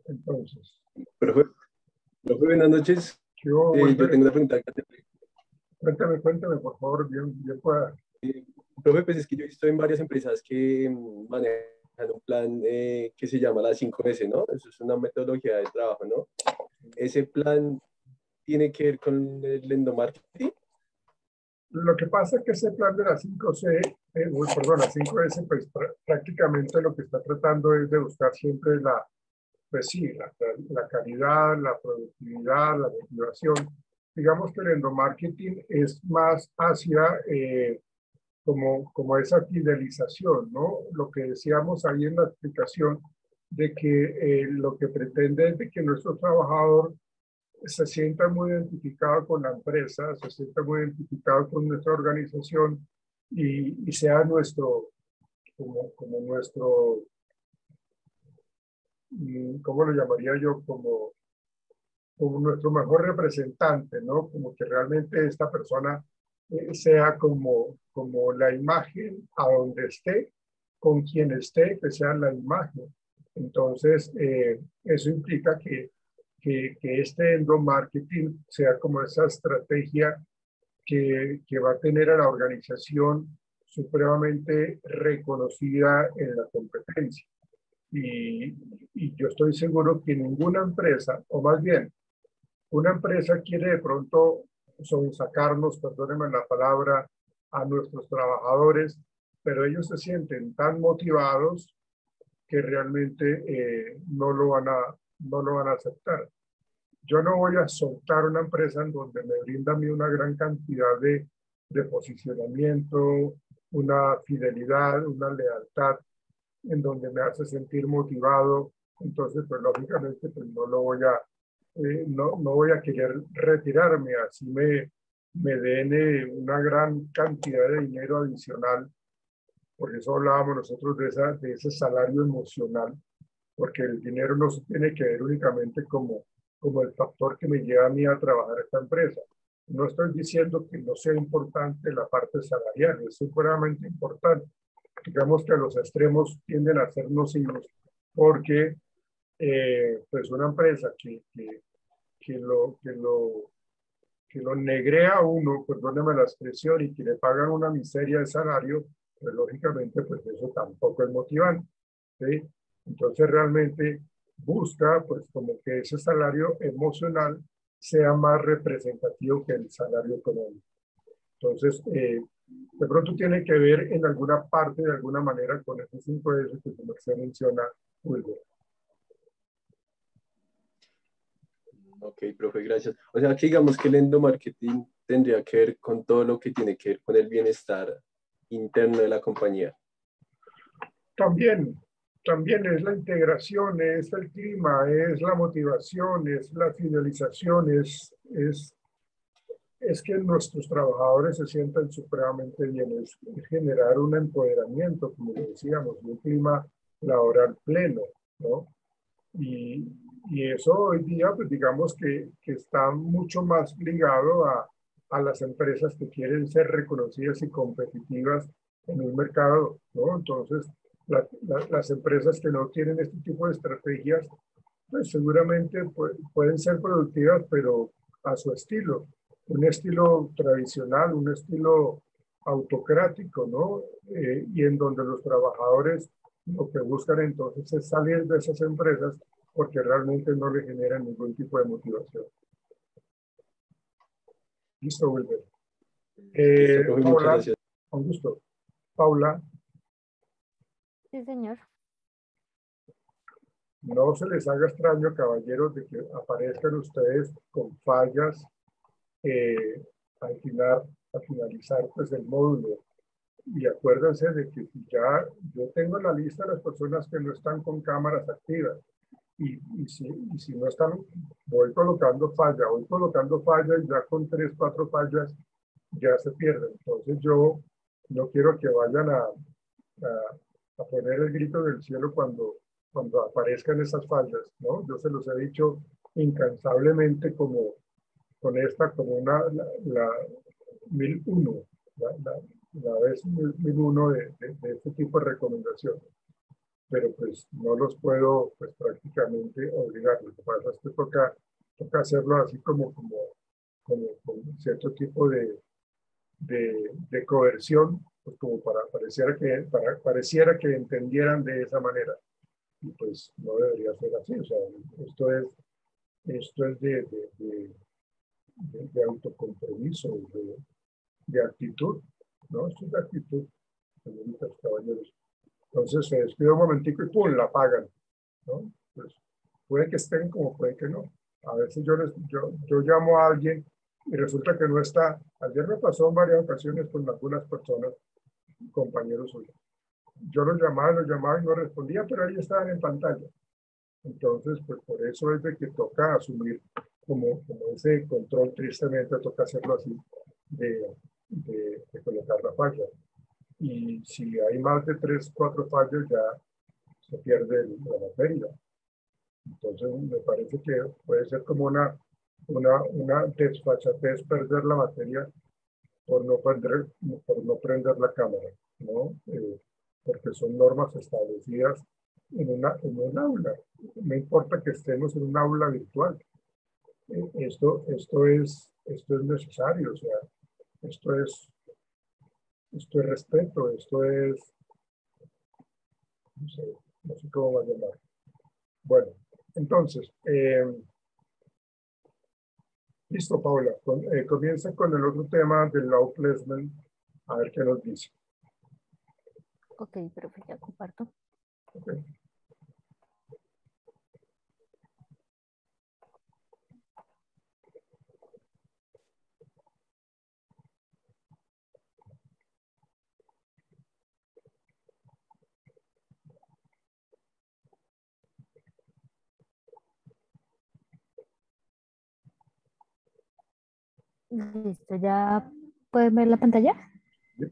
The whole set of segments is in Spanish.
Entonces, Profe, profe, buenas noches. yo, Yo Wilber, tengo una pregunta. cuéntame, por favor, bien pueda. Eh, Profe, pues es que yo he visto en varias empresas que manejan un plan que se llama la 5S, ¿no? Eso es una metodología de trabajo, ¿no? Ese plan tiene que ver con el endomarketing. Lo que pasa es que ese plan de la 5C, perdón, la 5S, pues prácticamente lo que está tratando es de buscar siempre pues sí, la calidad, la productividad, la motivación. Digamos que el endomarketing es más hacia como esa fidelización, ¿no? Lo que decíamos ahí en la explicación de que lo que pretende es de que nuestro trabajador se sienta muy identificado con la empresa, se sienta muy identificado con nuestra organización y sea nuestro, como nuestro, ¿cómo lo llamaría yo? Como nuestro mejor representante, ¿no? Como que realmente esta persona sea como la imagen a donde esté, con quien esté, que sea la imagen. Entonces, eso implica que este endomarketing sea como esa estrategia que va a tener a la organización supremamente reconocida en la competencia. Y, y yo estoy seguro que ninguna empresa, o más bien, una empresa quiere de pronto sacarnos, perdónenme la palabra, a nuestros trabajadores, pero ellos se sienten tan motivados que realmente no lo van a aceptar. Yo no voy a soltar una empresa en donde me brinda a mí una gran cantidad de posicionamiento, una fidelidad, una lealtad, en donde me hace sentir motivado. Entonces, pues lógicamente, pues no lo voy a, no voy a querer retirarme, así me den una gran cantidad de dinero adicional. Por eso hablábamos nosotros de ese salario emocional, porque el dinero no se tiene que ver únicamente como el factor que me lleva a mí a trabajar en esta empresa. No estoy diciendo que no sea importante la parte salarial, es supremamente importante. Digamos que los extremos tienden a ser nocivos porque pues una empresa que lo, que lo, que lo negrea a uno, perdóneme la expresión, y que le pagan una miseria de salario, pues lógicamente pues eso tampoco es motivante, ¿sí? Entonces realmente busca pues como que ese salario emocional sea más representativo que el salario económico. Entonces, de pronto tiene que ver en alguna parte, de alguna manera, con esos 5S que como se menciona, Wilber. Ok, profe, gracias. O sea, que digamos que el endomarketing tendría que ver con todo lo que tiene que ver con el bienestar interno de la compañía. También, también es la integración, es el clima, es la motivación, es la fidelización, es que nuestros trabajadores se sientan supremamente bien, es generar un empoderamiento, como decíamos, un clima laboral pleno, ¿no? Y, y eso hoy día, pues digamos que está mucho más ligado a las empresas que quieren ser reconocidas y competitivas en un mercado, ¿no? Entonces, las empresas que no tienen este tipo de estrategias, pues seguramente pueden ser productivas, pero a su estilo. Un estilo tradicional, un estilo autocrático, ¿no? Y en donde los trabajadores lo que buscan entonces es salir de esas empresas porque realmente no le generan ningún tipo de motivación. Listo, Wilber. Listo, profe, muchas Paula, gracias. con gusto. Paula, Sí, señor. no se les haga extraño, caballeros, de que aparezcan ustedes con fallas eh, al final, al finalizar pues el módulo. Y acuérdense de que si ya yo tengo la lista de las personas que no están con cámaras activas y si no están, voy colocando falla y ya con 3, 4 fallas ya se pierden. Entonces yo no quiero que vayan a poner el grito del cielo cuando aparezcan esas fallas, ¿no? Yo se los he dicho incansablemente como la 1001, la, la, la vez 1001 de este tipo de recomendaciones. pero pues no los puedo pues prácticamente obligar. Lo que pasa es que toca hacerlo así con cierto tipo de coerción, pues como pareciera que entendieran de esa manera. Y pues no debería ser así. O sea, esto es de autocompromiso, de actitud, ¿no? Esto es de actitud, señoritas, caballeros. Entonces se despide un momentico y ¡pum! La pagan, ¿no? Pues puede que estén como puede que no. A veces yo llamo a alguien y resulta que no está. Ayer me pasó en varias ocasiones con algunas personas, compañeros suyos. Yo los llamaba y no respondía, pero ahí estaban en pantalla. Entonces, pues por eso es de que toca asumir como ese control, tristemente toca hacerlo así, de colocar la falla. Y si hay más de 3, 4 fallos, ya se pierde la materia. Entonces, me parece que puede ser como una desfachatez perder la materia por no prender la cámara, ¿no? Porque son normas establecidas en un aula. No importa que estemos en un aula virtual. Esto es necesario, o sea, esto es, esto es respeto, esto es, no sé cómo va a llamar. Bueno, entonces, listo, Paula. Comienza con el otro tema del law placement, a ver qué nos dice. Ok, profe, ya comparto. Okay. Listo, ¿ya pueden ver la pantalla? Sí.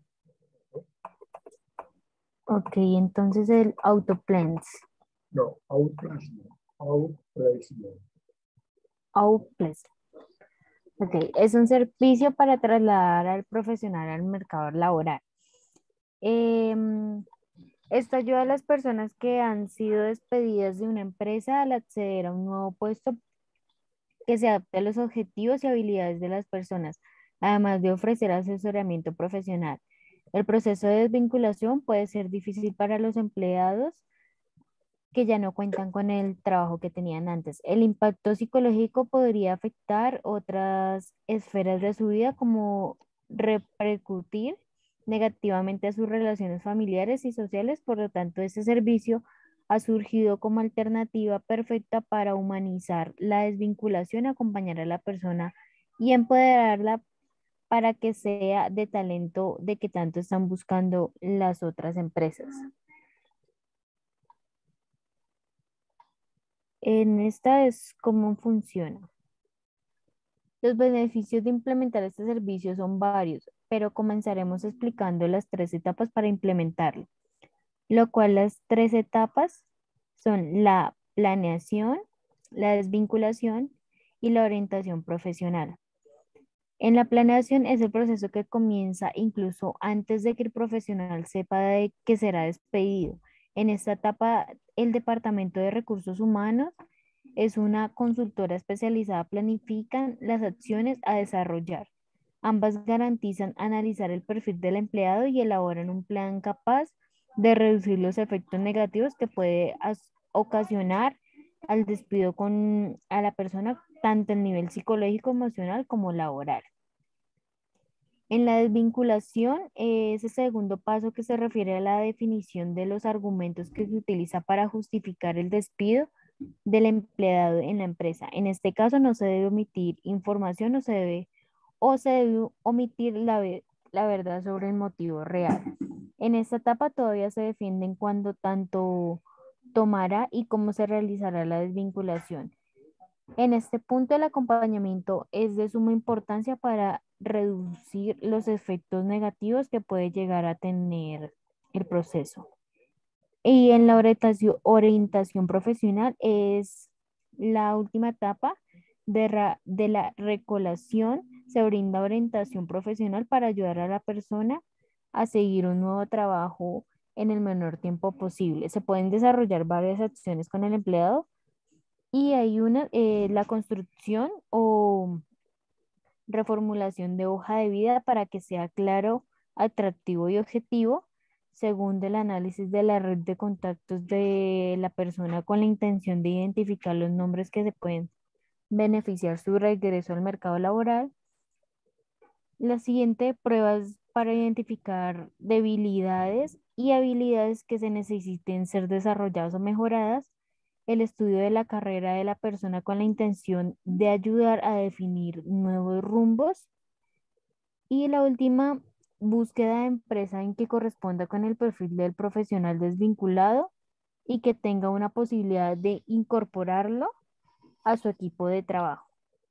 Ok, entonces el autoplens. No, outplacement. Outplacement. Outplens. Ok, es un servicio para trasladar al profesional al mercado laboral. Em, Esto ayuda a las personas que han sido despedidas de una empresa al acceder a un nuevo puesto que se adapte a los objetivos y habilidades de las personas, además de ofrecer asesoramiento profesional. El proceso de desvinculación puede ser difícil para los empleados que ya no cuentan con el trabajo que tenían antes. El impacto psicológico podría afectar otras esferas de su vida, como repercutir negativamente a sus relaciones familiares y sociales. Por lo tanto, ese servicio ha surgido como alternativa perfecta para humanizar la desvinculación, acompañar a la persona y empoderarla para que sea de talento de que tanto están buscando las otras empresas. En esta es cómo funciona. Los beneficios de implementar este servicio son varios, pero comenzaremos explicando las 3 etapas para implementarlo, lo cual las 3 etapas son la planeación, la desvinculación y la orientación profesional. En la planeación es el proceso que comienza incluso antes de que el profesional sepa de que será despedido. En esta etapa, el Departamento de Recursos Humanos es una consultora especializada, planifican las acciones a desarrollar. Ambas garantizan analizar el perfil del empleado y elaboran un plan capaz de reducir los efectos negativos que puede ocasionar al despido a la persona, tanto a nivel psicológico, emocional como laboral. En la desvinculación, es el segundo paso que se refiere a la definición de los argumentos que se utiliza para justificar el despido del empleado en la empresa. En este caso no se debe omitir información, o se debe omitir la verdad sobre el motivo real. En esta etapa todavía se defienden cuándo tanto tomará y cómo se realizará la desvinculación. En este punto, el acompañamiento es de suma importancia para reducir los efectos negativos que puede llegar a tener el proceso. Y en la orientación profesional es la última etapa de la recolación. Se brinda orientación profesional para ayudar a la persona a seguir un nuevo trabajo en el menor tiempo posible. Se pueden desarrollar varias acciones con el empleado y hay una, la construcción o reformulación de hoja de vida para que sea claro, atractivo y objetivo, según el análisis de la red de contactos de la persona con la intención de identificar los nombres que se pueden beneficiar su regreso al mercado laboral. La siguiente prueba es para identificar debilidades y habilidades que se necesiten ser desarrolladas o mejoradas. El estudio de la carrera de la persona con la intención de ayudar a definir nuevos rumbos. Y la última, búsqueda de empresa en que corresponda con el perfil del profesional desvinculado y que tenga una posibilidad de incorporarlo a su equipo de trabajo.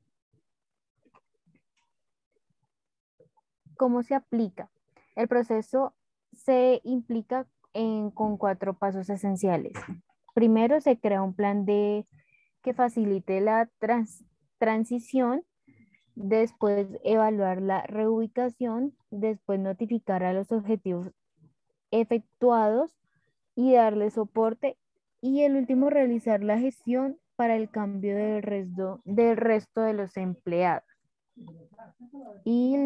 ¿Cómo se aplica? El proceso se implica con 4 pasos esenciales. Primero, se crea un plan que facilite la transición. Después, evaluar la reubicación. Después, notificar a los objetivos efectuados y darle soporte. Y el último, realizar la gestión para el cambio del resto de los empleados. Y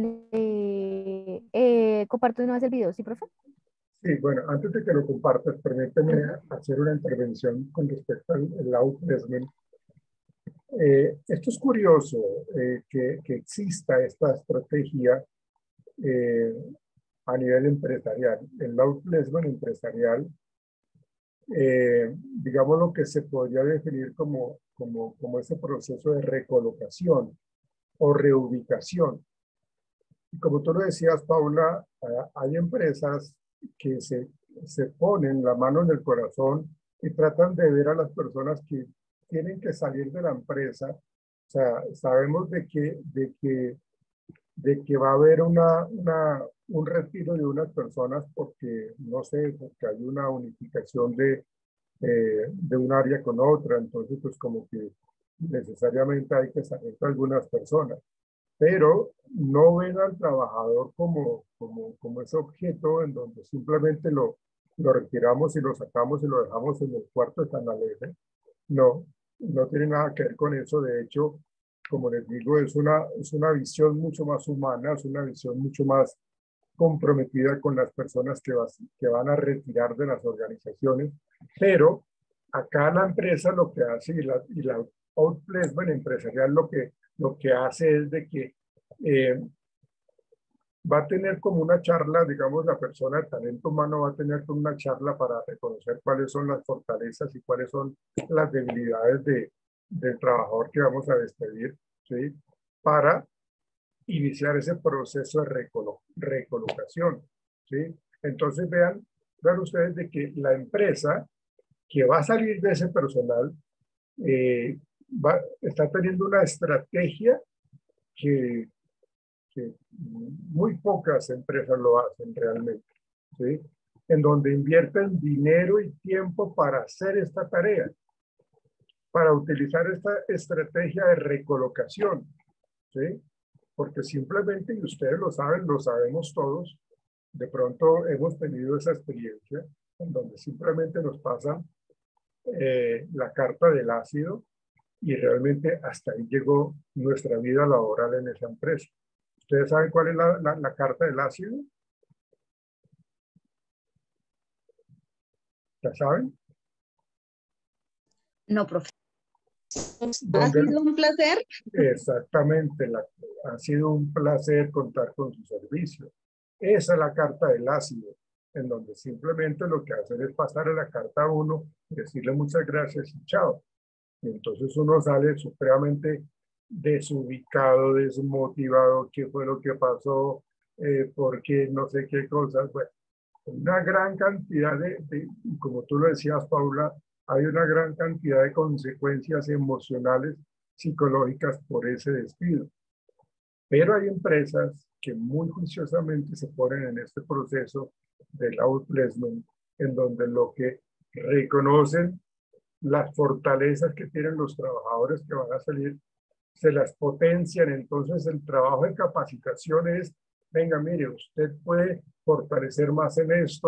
comparto una vez el video, ¿sí, profe? Sí, bueno, antes de que lo compartas, permíteme hacer una intervención con respecto al outplacement. Esto es curioso, que exista esta estrategia eh, a nivel empresarial. El outplacement empresarial, digamos lo que se podría definir como ese proceso de recolocación o reubicación. Y como tú lo decías, Paula, hay empresas que se ponen la mano en el corazón y tratan de ver a las personas que tienen que salir de la empresa. O sea, sabemos de que va a haber un retiro de unas personas porque, no sé, porque hay una unificación de un área con otra. Entonces, pues como que necesariamente hay que salir de algunas personas, pero no ven al trabajador como ese objeto en donde simplemente lo retiramos y lo sacamos y lo dejamos en el cuarto de San Alejo. No, no tiene nada que ver con eso. De hecho, como les digo, es una visión mucho más humana, es una visión mucho más comprometida con las personas que van a retirar de las organizaciones. Pero acá la empresa lo que hace y la outplacement empresarial lo que hace es de que va a tener como una charla, digamos, la persona de talento humano va a tener como una charla para reconocer cuáles son las fortalezas y cuáles son las debilidades del trabajador que vamos a despedir, ¿sí? Para iniciar ese proceso de recolocación, ¿sí? Entonces vean ustedes de que la empresa que va a salir de ese personal está teniendo una estrategia que muy pocas empresas lo hacen realmente, ¿sí? En donde invierten dinero y tiempo para hacer esta tarea, para utilizar esta estrategia de recolocación, ¿sí? Porque simplemente, y ustedes lo saben, lo sabemos todos, de pronto hemos tenido esa experiencia en donde simplemente nos pasan la carta del ácido y realmente hasta ahí llegó nuestra vida laboral en esa empresa. ¿Ustedes saben cuál es la carta del ácido? ¿La saben? No, profe. Ha ¿Dónde? sido un placer. Exactamente, ha sido un placer contar con su servicio. Esa es la carta del ácido, en donde simplemente lo que hacen es pasar a la carta a uno, decirle muchas gracias y chao. Y entonces uno sale supremamente desubicado, desmotivado, qué fue lo que pasó, por qué no sé qué cosas. Bueno, una gran cantidad como tú lo decías, Paula, hay una gran cantidad de consecuencias emocionales, psicológicas por ese despido. Pero hay empresas que muy juiciosamente se ponen en este proceso del outplacement, en donde lo que reconocen las fortalezas que tienen los trabajadores que van a salir, se las potencian. Entonces el trabajo de capacitación es, venga, mire, usted puede fortalecer más en esto,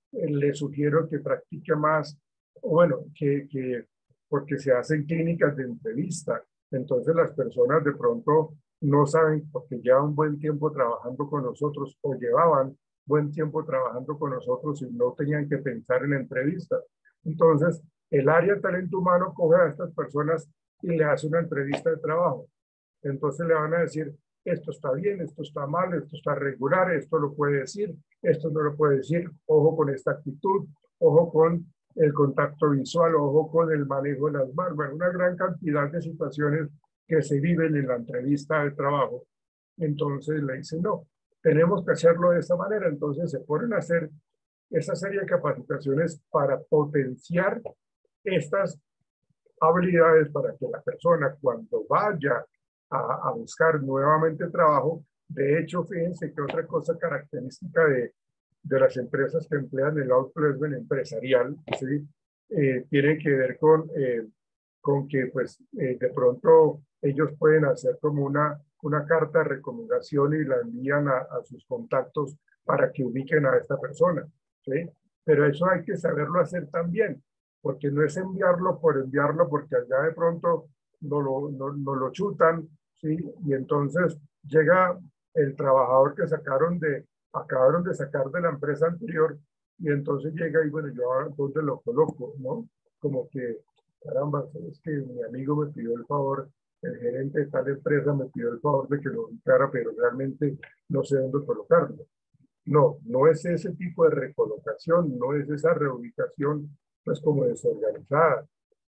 le sugiero que practique más, o bueno, porque se hacen clínicas de entrevista. Entonces las personas de pronto no saben porque llevan buen tiempo trabajando con nosotros o llevaban buen tiempo trabajando con nosotros y no tenían que pensar en la entrevista. Entonces, el área de talento humano coge a estas personas y le hace una entrevista de trabajo. Entonces le van a decir, esto está bien, esto está mal, esto está regular, esto lo puede decir, esto no lo puede decir, ojo con esta actitud, ojo con el contacto visual, ojo con el manejo de las manos, bueno, una gran cantidad de situaciones que se viven en la entrevista de trabajo. Entonces le dicen, no, tenemos que hacerlo de esta manera. Entonces se ponen a hacer esa serie de capacitaciones para potenciar estas habilidades para que la persona cuando vaya a buscar nuevamente trabajo, de hecho, fíjense que otra cosa característica de las empresas que emplean el outplacement empresarial, ¿sí? Tiene que ver con que pues de pronto ellos pueden hacer como una carta de recomendación y la envían a sus contactos para que ubiquen a esta persona, ¿sí? Pero eso hay que saberlo hacer también, porque no es enviarlo por enviarlo, porque allá de pronto no lo chutan, ¿sí? Y entonces llega el trabajador que acabaron de sacar de la empresa anterior, y entonces llega y bueno, yo ahora dónde lo coloco, ¿no? Como que, caramba, es que mi amigo me pidió el favor, el gerente de tal empresa me pidió el favor de que lo ubicara, pero realmente no sé dónde colocarlo. No, no es ese tipo de recolocación, no es esa reubicación, pues como desorganizada.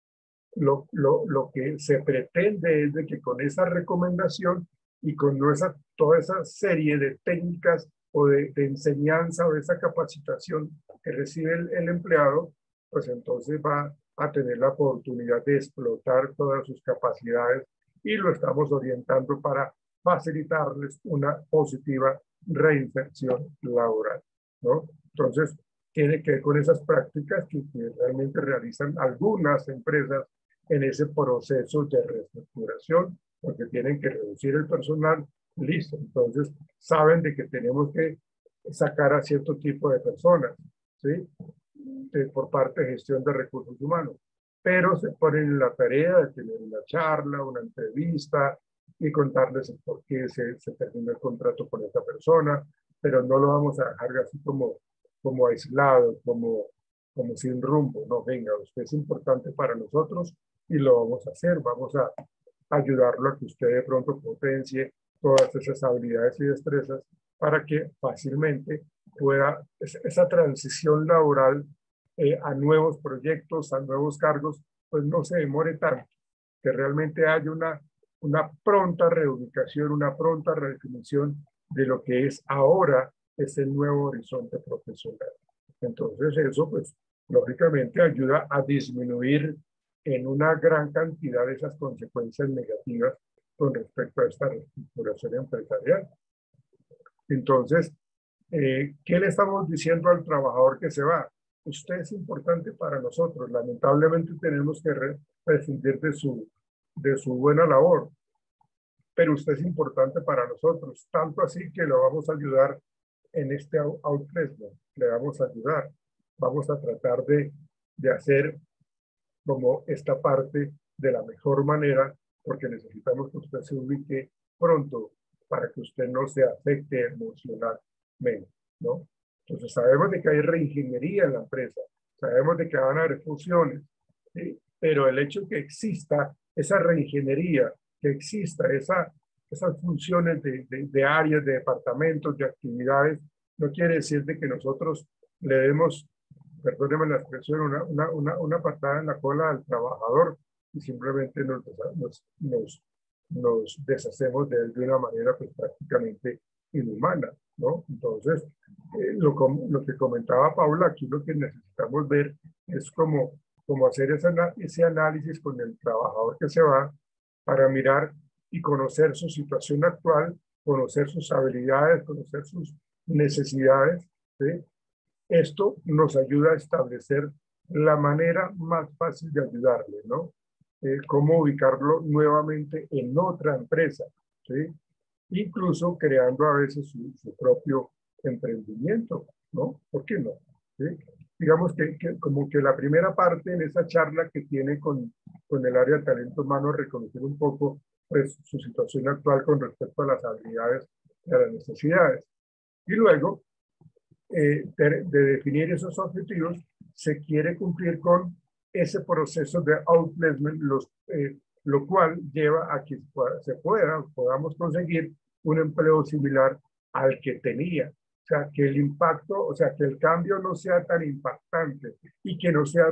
Lo que se pretende es de que con esa recomendación y con toda esa serie de técnicas o de enseñanza o de esa capacitación que recibe el empleado, pues entonces va a tener la oportunidad de explotar todas sus capacidades y lo estamos orientando para facilitarles una positiva reinserción laboral, ¿no? Entonces, tiene que ver con esas prácticas que realmente realizan algunas empresas en ese proceso de reestructuración, porque tienen que reducir el personal, listo. Entonces, saben de que tenemos que sacar a cierto tipo de personas, ¿sí? Por parte de gestión de recursos humanos. Pero se ponen en la tarea de tener una charla, una entrevista y contarles el por qué se terminó el contrato con esta persona, pero no lo vamos a dejar así como aislado, como sin rumbo. No, venga, usted es importante para nosotros y lo vamos a hacer, vamos a ayudarlo a que usted de pronto potencie todas esas habilidades y destrezas para que fácilmente pueda esa transición laboral a nuevos proyectos, a nuevos cargos, pues no se demore tanto, que realmente haya una pronta reubicación, una pronta redefinición de lo que es ahora ese nuevo horizonte profesional. Entonces eso pues lógicamente ayuda a disminuir en una gran cantidad de esas consecuencias negativas con respecto a esta reestructuración empresarial. Entonces, ¿qué le estamos diciendo al trabajador que se va? Usted es importante para nosotros. Lamentablemente tenemos que prescindir de su buena labor, pero usted es importante para nosotros, tanto así que lo vamos a ayudar en este outplacement. Le vamos a ayudar. Vamos a tratar de hacer como esta parte de la mejor manera, porque necesitamos que usted se ubique pronto para que usted no se afecte emocionalmente, ¿no? Entonces sabemos de que hay reingeniería en la empresa, sabemos de que van a haber fusiones, ¿sí? Pero el hecho de que exista esa reingeniería, que exista esas funciones de áreas, de departamentos, de actividades, no quiere decir de que nosotros le demos, perdóneme la expresión, una patada en la cola al trabajador y simplemente nos deshacemos de él de una manera pues prácticamente inhumana, ¿no? Entonces, lo que comentaba Paula, aquí lo que necesitamos ver es como hacer ese análisis con el trabajador que se va para mirar y conocer su situación actual, conocer sus habilidades, conocer sus necesidades, ¿sí? Esto nos ayuda a establecer la manera más fácil de ayudarle, ¿no? Cómo ubicarlo nuevamente en otra empresa, ¿sí? Incluso creando a veces su propio emprendimiento, ¿no? ¿Por qué no? ¿sí? Digamos que como que la primera parte en esa charla que tiene con el área de talento humano, reconocer un poco pues, su situación actual con respecto a las habilidades y a las necesidades. Y luego, de definir esos objetivos, se quiere cumplir con ese proceso de outplacement, lo cual lleva a que podamos conseguir un empleo similar al que tenía. O sea, que el impacto, o sea, que el cambio no sea tan impactante y que no sea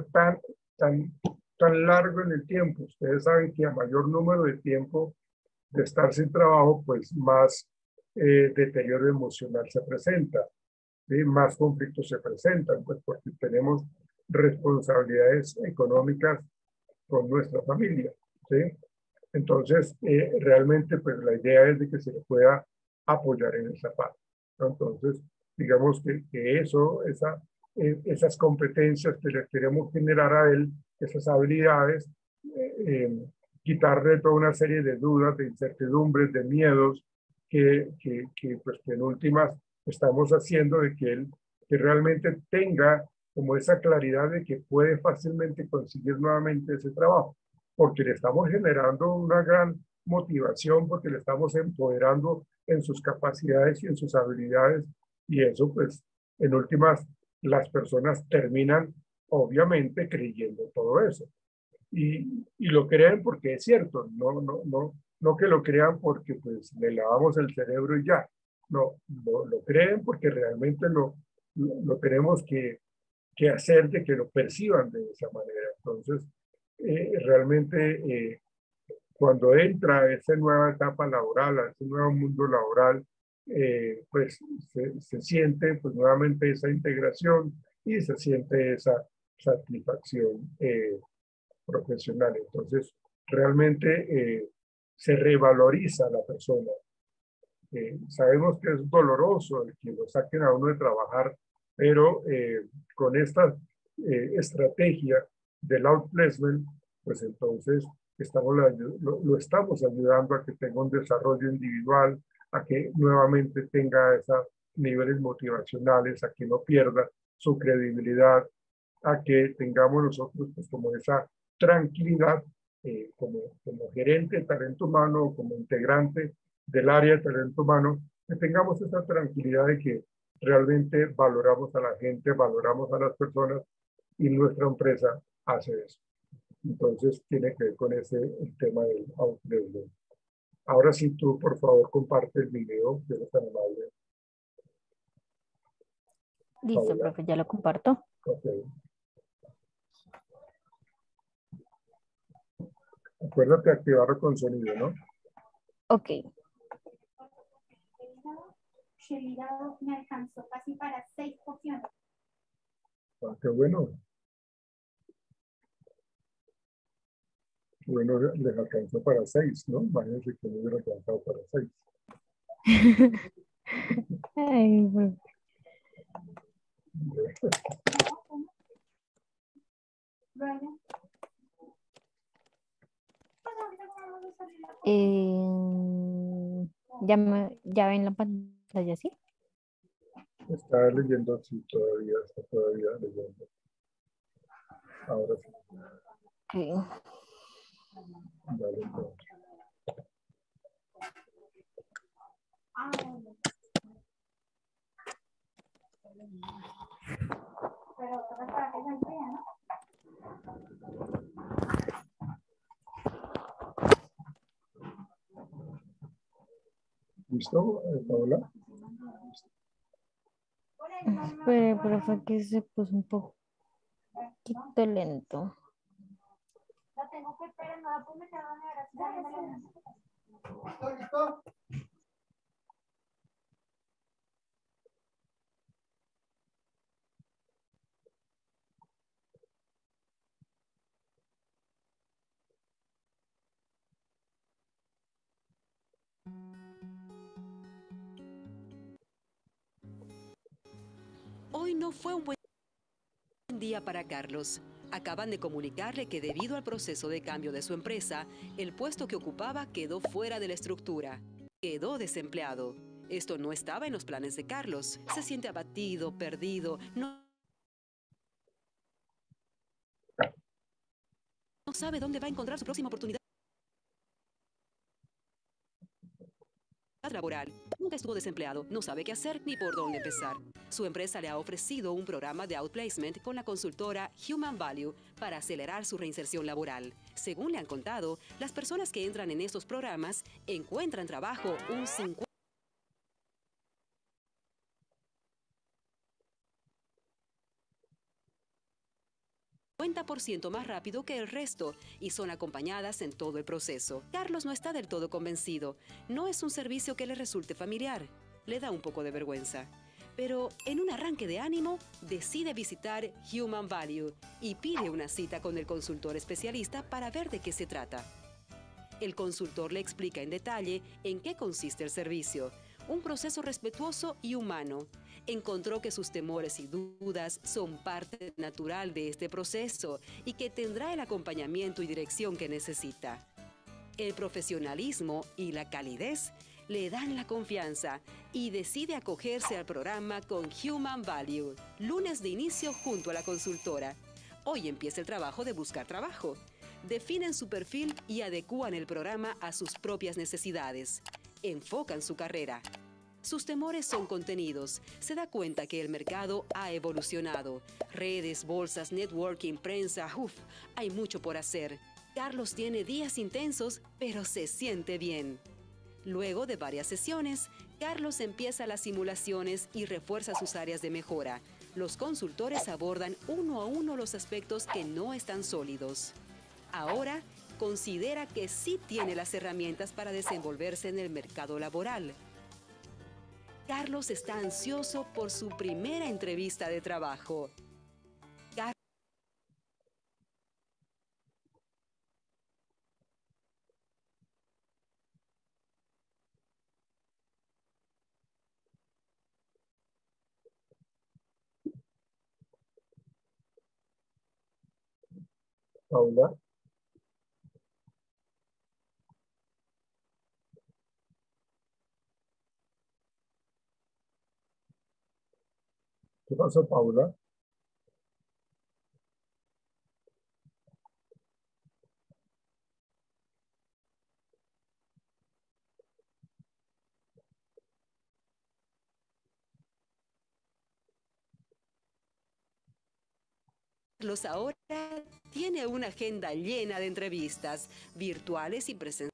tan largo en el tiempo. Ustedes saben que a mayor número de tiempo de estar sin trabajo, pues más deterioro emocional se presenta, ¿sí? Más conflictos se presentan, pues porque tenemos responsabilidades económicas con nuestra familia, ¿sí? Entonces, realmente, pues la idea es de que se le pueda apoyar en esa parte, ¿no? Entonces, digamos que esas competencias que le queremos generar a él, esas habilidades, quitarle toda una serie de dudas, de incertidumbres, de miedos, pues, que en últimas estamos haciendo de que él que realmente tenga como esa claridad de que puede fácilmente conseguir nuevamente ese trabajo, porque le estamos generando una gran motivación, porque le estamos empoderando en sus capacidades y en sus habilidades, y eso pues en últimas las personas terminan obviamente creyendo todo eso. Y lo creen porque es cierto, no que lo crean porque pues le lavamos el cerebro y ya, no, lo creen porque realmente lo tenemos que hacer de que lo perciban de esa manera. Entonces, realmente cuando entra a esa nueva etapa laboral, a ese nuevo mundo laboral, pues se siente pues nuevamente esa integración y se siente esa satisfacción profesional. Entonces, realmente se revaloriza a la persona. Sabemos que es doloroso el que lo saquen a uno de trabajar, pero con esta estrategia del outplacement, pues entonces lo estamos ayudando a que tenga un desarrollo individual, a que nuevamente tenga esos niveles motivacionales, a que no pierda su credibilidad, a que tengamos nosotros pues como esa tranquilidad como gerente de talento humano, como integrante del área de talento humano, que tengamos esa tranquilidad de que realmente valoramos a la gente, valoramos a las personas y nuestra empresa hace eso. Entonces tiene que ver con el tema del outplacement. Ahora sí, tú por favor comparte el video, que eres tan amable. Listo, Paola. profe, ya lo comparto. Okay. Acuérdate de activarlo con sonido, ¿no? Ok. El hígado me alcanzó casi para 6 porciones. Ah, qué bueno. Bueno, les alcanzó para 6, ¿no? Imagínense que no hubiera alcanzado para 6. Ay, profe. Ya ven la pantalla, ¿sí? Está leyendo, sí, está todavía leyendo. Ahora sí. Ok. Dale, entonces. ¿Listo, Paola? Pero, profe, que se puso un poquito lento. La tengo que esperar, no la puedo meter a la nevera. ¿Listo? Hoy no fue un buen día para Carlos. Acaban de comunicarle que debido al proceso de cambio de su empresa, el puesto que ocupaba quedó fuera de la estructura. Quedó desempleado. Esto no estaba en los planes de Carlos. Se siente abatido, perdido, no sabe dónde va a encontrar su próxima oportunidad laboral. Nunca estuvo desempleado, no sabe qué hacer ni por dónde empezar. Su empresa le ha ofrecido un programa de outplacement con la consultora Human Value para acelerar su reinserción laboral. Según le han contado, las personas que entran en estos programas encuentran trabajo un 50% más rápido que el resto y son acompañadas en todo el proceso. Carlos no está del todo convencido. No es un servicio que le resulte familiar. Le da un poco de vergüenza. Pero en un arranque de ánimo, decide visitar Human Value y pide una cita con el consultor especialista para ver de qué se trata. El consultor le explica en detalle en qué consiste el servicio. Un proceso respetuoso y humano. Encontró que sus temores y dudas son parte natural de este proceso y que tendrá el acompañamiento y dirección que necesita. El profesionalismo y la calidez le dan la confianza y decide acogerse al programa con Human Value. Lunes de inicio junto a la consultora. Hoy empieza el trabajo de buscar trabajo. Definen su perfil y adecúan el programa a sus propias necesidades. Enfocan su carrera. Sus temores son contenidos. Se da cuenta que el mercado ha evolucionado. Redes, bolsas, networking, prensa, hay mucho por hacer. Carlos tiene días intensos, pero se siente bien. Luego de varias sesiones, Carlos empieza las simulaciones y refuerza sus áreas de mejora. Los consultores abordan uno a uno los aspectos que no están sólidos. Ahora, considera que sí tiene las herramientas para desenvolverse en el mercado laboral. Carlos está ansioso por su primera entrevista de trabajo. Paula. ¿Qué pasó, Paula? Carlos ahora tiene una agenda llena de entrevistas, virtuales y presenciales.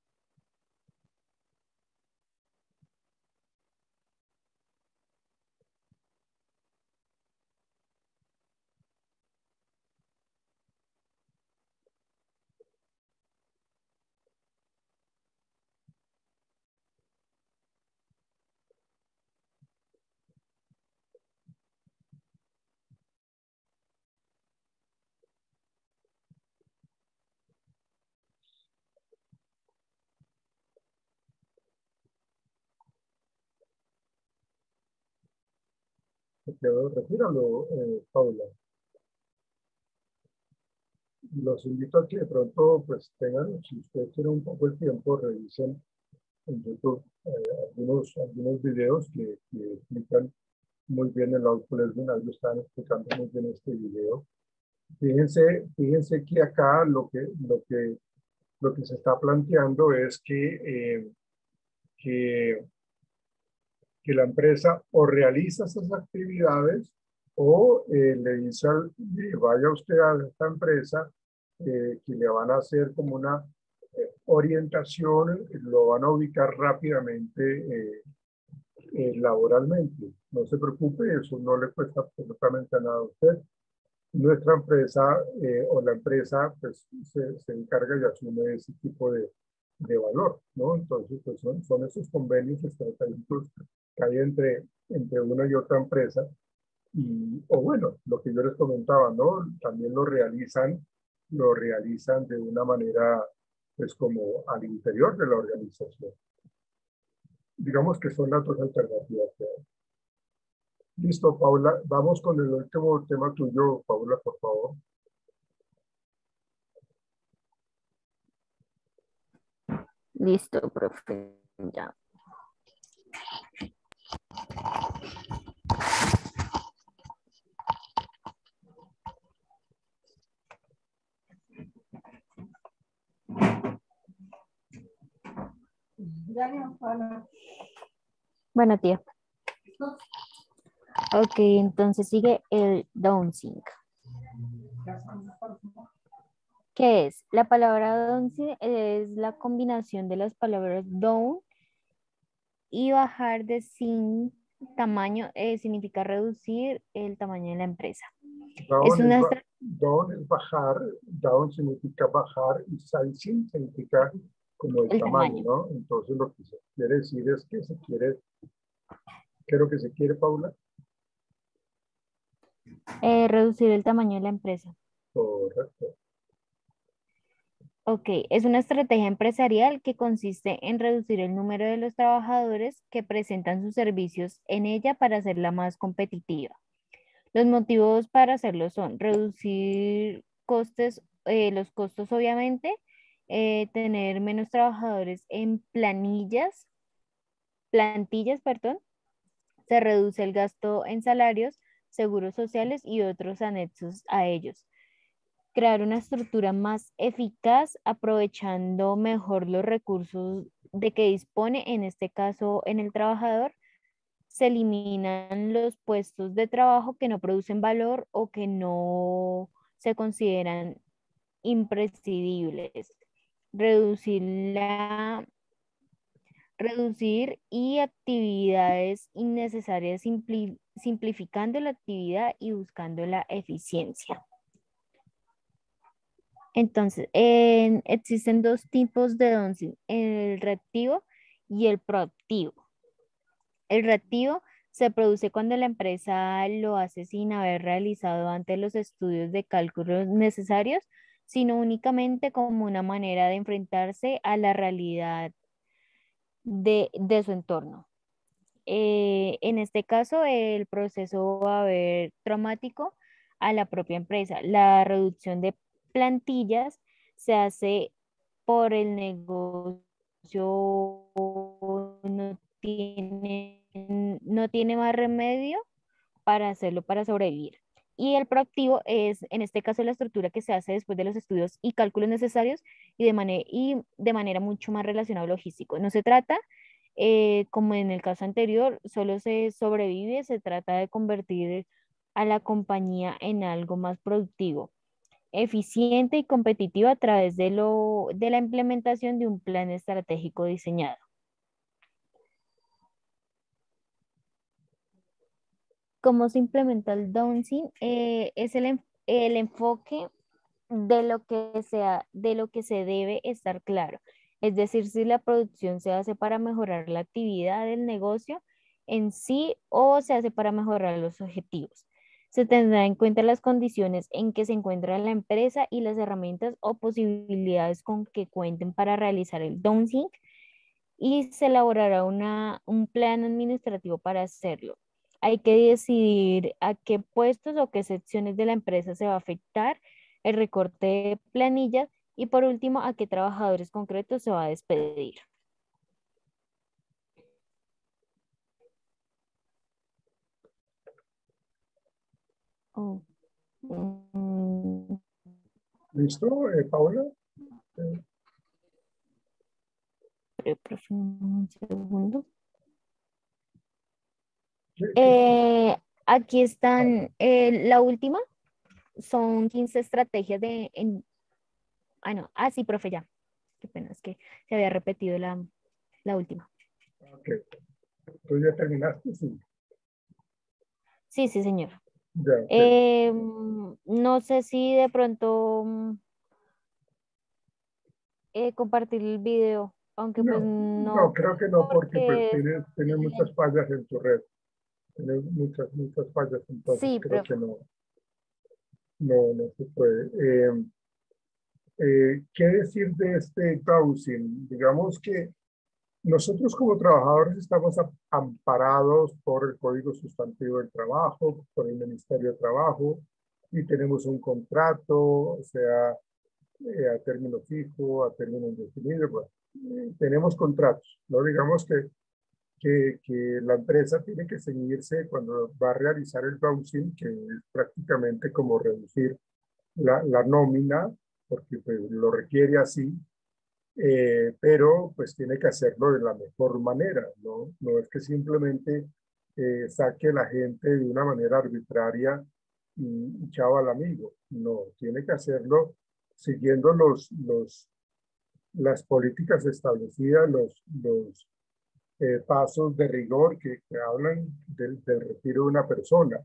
Retíralo, Paula. Los invito a que de pronto, pues tengan, si ustedes tienen un poco el tiempo, revisen en YouTube algunos videos que explican muy bien el outplacement. Ahí lo están explicando muy bien este video. Fíjense que acá lo que se está planteando es que la empresa o realiza esas actividades o le dice vaya usted a esta empresa que le van a hacer como una orientación, lo van a ubicar rápidamente laboralmente. No se preocupe, eso no le cuesta absolutamente nada a usted. Nuestra empresa o la empresa pues, se encarga y asume ese tipo de valor, ¿no? Entonces, pues son esos convenios estratégicos que hay entre una y otra empresa. O bueno, lo que yo les comentaba, ¿no? También lo realizan de una manera, pues como al interior de la organización. Digamos que son las dos alternativas que hay. Listo, Paula. Vamos con el último tema tuyo, Paula, por favor. Listo, profe. Ya. Bueno, tía. Ok, entonces sigue el downsing. ¿Qué es? La palabra downsing es la combinación de las palabras down y bajar de sin tamaño, significa reducir el tamaño de la empresa. Es una Down es bajar, down significa bajar y sizing significa como el tamaño, ¿no? Entonces lo que se quiere decir es que se quiere, ¿qué es lo que se quiere, Paula? Reducir el tamaño de la empresa. Correcto. Ok, es una estrategia empresarial que consiste en reducir el número de los trabajadores que presentan sus servicios en ella para hacerla más competitiva. Los motivos para hacerlo son reducir costes, los costos obviamente, tener menos trabajadores en plantillas, perdón, se reduce el gasto en salarios, seguros sociales y otros anexos a ellos. Crear una estructura más eficaz aprovechando mejor los recursos de que dispone, en este caso en el trabajador. Se eliminan los puestos de trabajo que no producen valor o que no se consideran imprescindibles. Reducir y actividades innecesarias, simplificando la actividad y buscando la eficiencia. Entonces, existen dos tipos de downsing, el reactivo y el proactivo. El reactivo se produce cuando la empresa lo hace sin haber realizado antes los estudios de cálculos necesarios, sino únicamente como una manera de enfrentarse a la realidad de su entorno. En este caso, el proceso va a haber traumático a la propia empresa. La reducción de plantillas se hace por el negocio, no tiene más remedio para hacerlo, para sobrevivir. Y el proactivo es, en este caso, la estructura que se hace después de los estudios y cálculos necesarios y de manera mucho más relacionada a logístico. No se trata, como en el caso anterior, solo se sobrevive, se trata de convertir a la compañía en algo más productivo, eficiente y competitivo a través de la implementación de un plan estratégico diseñado. ¿Cómo se implementa el downsing? Es el enfoque de lo que se debe estar claro. Es decir, si la producción se hace para mejorar la actividad del negocio en sí o se hace para mejorar los objetivos. Se tendrá en cuenta las condiciones en que se encuentra la empresa y las herramientas o posibilidades con que cuenten para realizar el downsing y se elaborará un plan administrativo para hacerlo. Hay que decidir a qué puestos o qué secciones de la empresa se va a afectar el recorte de planillas y por último a qué trabajadores concretos se va a despedir. Oh. ¿Listo, Paula? Un segundo. ¿Qué? Aquí están la última. Son 15 estrategias sí, profe, ya. Qué pena, es que se había repetido la última. Ok. ¿Tú ya terminaste? Sí. Sí, señor. Ya, okay. No sé si de pronto compartir el video, aunque pues No, creo que no, porque pues porque tienes muchas fallas en tu red. Tienes muchas fallas, entonces sí, creo profe. que no se puede. ¿Qué decir de este downsing? Digamos que nosotros como trabajadores estamos amparados por el Código Sustantivo del Trabajo, por el Ministerio de Trabajo, y tenemos un contrato, o sea, a término fijo, a término indefinido. Bueno, tenemos contratos, ¿no? Digamos que la empresa tiene que ceñirse cuando va a realizar el downsing, que es prácticamente como reducir la nómina, porque pues, lo requiere así. pero pues tiene que hacerlo de la mejor manera, ¿no? No es que simplemente saque a la gente de una manera arbitraria y chao al amigo. No, tiene que hacerlo siguiendo las políticas establecidas, los pasos de rigor que hablan del retiro de una persona,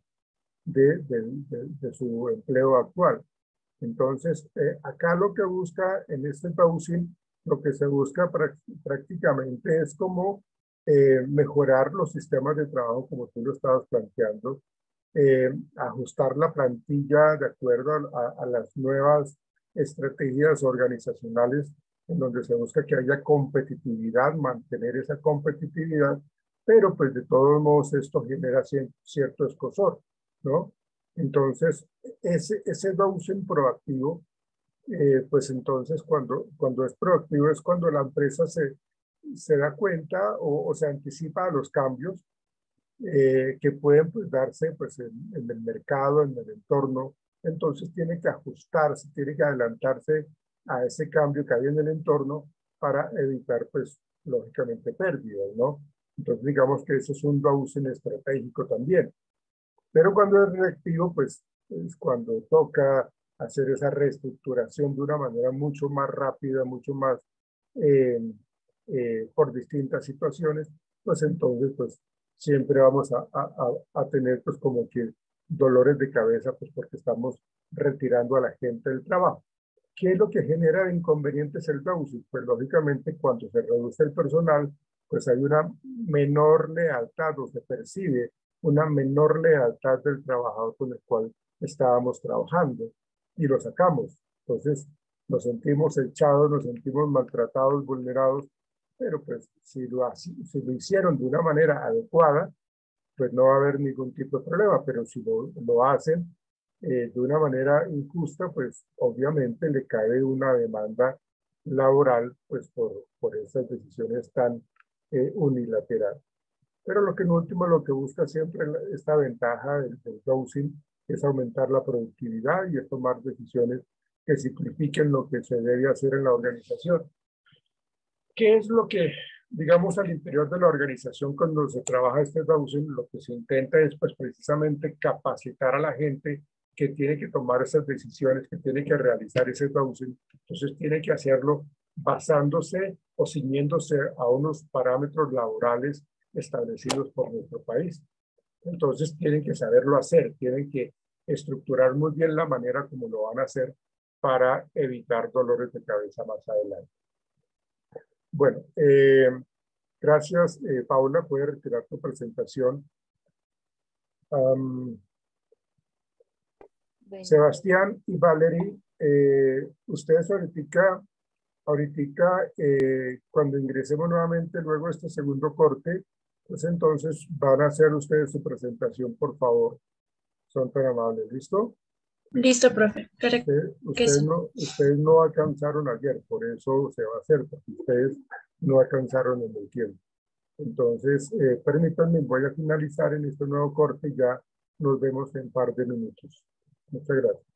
de su empleo actual. Entonces, acá lo que busca en este dowsing, lo que se busca prácticamente es como mejorar los sistemas de trabajo, como tú lo estabas planteando, ajustar la plantilla de acuerdo a las nuevas estrategias organizacionales en donde se busca que haya competitividad, mantener esa competitividad, pero pues de todos modos esto genera cierto escozor, ¿no? Entonces, ese dowsing proactivo, pues entonces cuando es proactivo es cuando la empresa se da cuenta o se anticipa a los cambios que pueden pues, darse pues, en el mercado, en el entorno. Entonces tiene que ajustarse, tiene que adelantarse a ese cambio que hay en el entorno para evitar, pues, lógicamente pérdidas, ¿no? Entonces digamos que eso es un dowsing estratégico también. Pero cuando es reactivo, pues es cuando toca hacer esa reestructuración de una manera mucho más rápida, mucho más por distintas situaciones, pues entonces pues siempre vamos a tener pues como que dolores de cabeza pues porque estamos retirando a la gente del trabajo. ¿Qué es lo que genera inconvenientes el dowsing? Pues lógicamente cuando se reduce el personal, pues hay una menor lealtad o se percibe una menor lealtad del trabajador con el cual estábamos trabajando y lo sacamos. Entonces nos sentimos echados, nos sentimos maltratados, vulnerados, pero pues si lo hicieron de una manera adecuada, pues no va a haber ningún tipo de problema, pero si lo hacen de una manera injusta, pues obviamente le cae una demanda laboral pues por esas decisiones tan unilaterales. Pero lo que en último lo que busca siempre esta ventaja del dowsing es aumentar la productividad y es tomar decisiones que simplifiquen lo que se debe hacer en la organización. ¿Qué es lo que, digamos, al interior de la organización cuando se trabaja este dowsing? Lo que se intenta es pues precisamente capacitar a la gente que tiene que tomar esas decisiones, que tiene que realizar ese dowsing. Entonces tiene que hacerlo basándose o ciñéndose a unos parámetros laborales establecidos por nuestro país. Entonces tienen que saberlo hacer, tienen que estructurar muy bien la manera como lo van a hacer para evitar dolores de cabeza más adelante. Bueno, gracias Paula, puedes retirar tu presentación. Bueno. Sebastián y Valerie, ustedes ahorita cuando ingresemos nuevamente luego este segundo corte, pues entonces van a hacer ustedes su presentación, por favor. Son tan amables, ¿listo? Listo, profe. Ustedes no alcanzaron ayer, por eso se va a hacer, porque ustedes no alcanzaron en el tiempo. Entonces, permítanme, voy a finalizar en este nuevo corte y ya nos vemos en un par de minutos. Muchas gracias.